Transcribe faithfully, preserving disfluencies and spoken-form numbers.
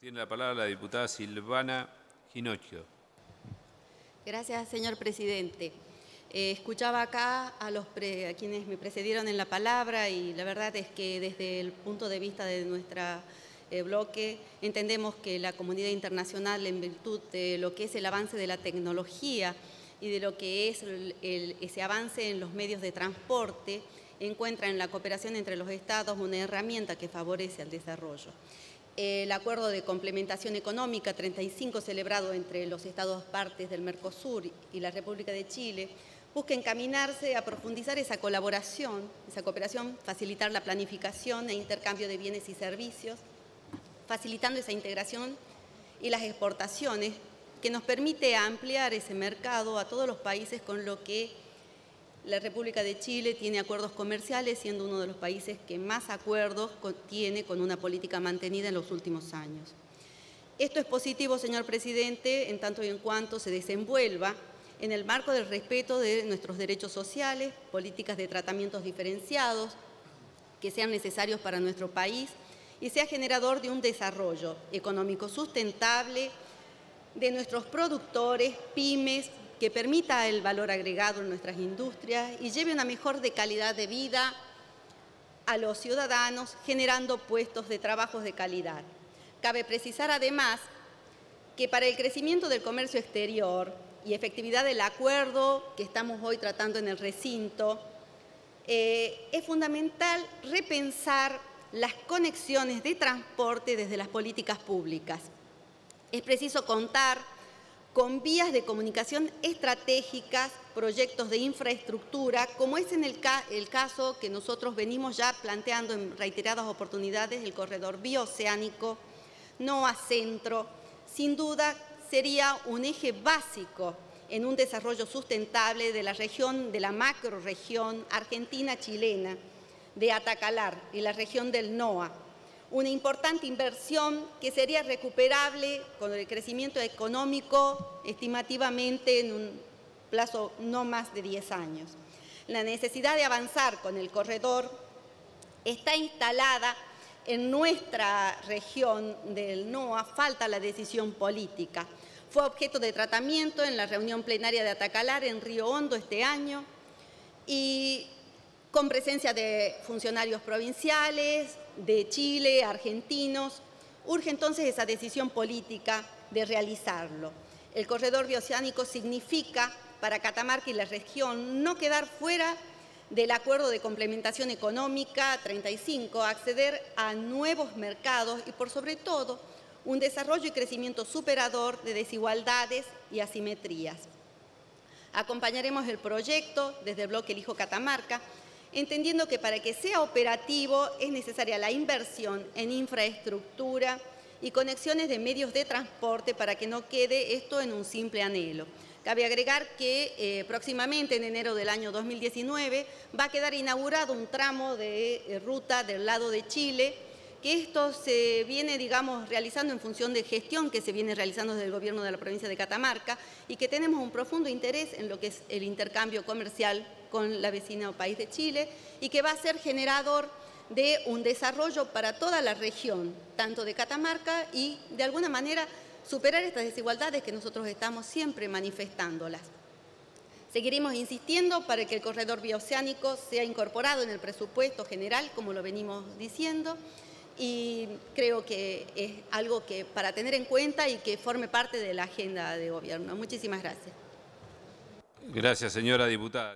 Tiene la palabra la diputada Silvana Ginocchio. Gracias, señor presidente. Eh, escuchaba acá a, los pre, a quienes me precedieron en la palabra y la verdad es que desde el punto de vista de nuestro eh, bloque entendemos que la comunidad internacional, en virtud de lo que es el avance de la tecnología y de lo que es el, el, ese avance en los medios de transporte, encuentra en la cooperación entre los Estados una herramienta que favorece al desarrollo. El acuerdo de complementación económica treinta y cinco celebrado entre los Estados partes del Mercosur y la República de Chile busca encaminarse a profundizar esa colaboración, esa cooperación, facilitar la planificación e intercambio de bienes y servicios, facilitando esa integración y las exportaciones que nos permite ampliar ese mercado a todos los países, con lo que la República de Chile tiene acuerdos comerciales, siendo uno de los países que más acuerdos tiene con una política mantenida en los últimos años. Esto es positivo, señor presidente, en tanto y en cuanto se desenvuelva en el marco del respeto de nuestros derechos sociales, políticas de tratamientos diferenciados que sean necesarios para nuestro país y sea generador de un desarrollo económico sustentable de nuestros productores, pymes, que permita el valor agregado en nuestras industrias y lleve una mejor de calidad de vida a los ciudadanos, generando puestos de trabajo de calidad. Cabe precisar además que para el crecimiento del comercio exterior y efectividad del acuerdo que estamos hoy tratando en el recinto, eh, es fundamental repensar las conexiones de transporte desde las políticas públicas. Es preciso contar con vías de comunicación estratégicas, proyectos de infraestructura, como es en el, ca el caso que nosotros venimos ya planteando en reiteradas oportunidades, el corredor bioceánico, NOA Centro. Sin duda sería un eje básico en un desarrollo sustentable de la región, de la macrorregión argentina-chilena, de Atacalar y la región del NOA. Una importante inversión que sería recuperable con el crecimiento económico estimativamente en un plazo no más de diez años. La necesidad de avanzar con el corredor está instalada en nuestra región del NOA, falta la decisión política. Fue objeto de tratamiento en la reunión plenaria de Atacalar en Río Hondo este año y con presencia de funcionarios provinciales, de Chile, argentinos. Urge entonces esa decisión política de realizarlo. El corredor bioceánico significa para Catamarca y la región no quedar fuera del acuerdo de complementación económica treinta y cinco, acceder a nuevos mercados y por sobre todo un desarrollo y crecimiento superador de desigualdades y asimetrías. Acompañaremos el proyecto desde el bloque Elijo Catamarca, entendiendo que para que sea operativo es necesaria la inversión en infraestructura y conexiones de medios de transporte para que no quede esto en un simple anhelo. Cabe agregar que eh, próximamente, en enero del año dos mil diecinueve, va a quedar inaugurado un tramo de eh, ruta del lado de Chile, que esto se viene, digamos, realizando en función de gestión que se viene realizando desde el gobierno de la provincia de Catamarca y que tenemos un profundo interés en lo que es el intercambio comercial con la vecina país de Chile y que va a ser generador de un desarrollo para toda la región, tanto de Catamarca y, de alguna manera, superar estas desigualdades que nosotros estamos siempre manifestándolas. Seguiremos insistiendo para que el corredor bioceánico sea incorporado en el presupuesto general, como lo venimos diciendo, y creo que es algo que para tener en cuenta y que forme parte de la agenda de gobierno. Muchísimas gracias. Gracias, señora diputada.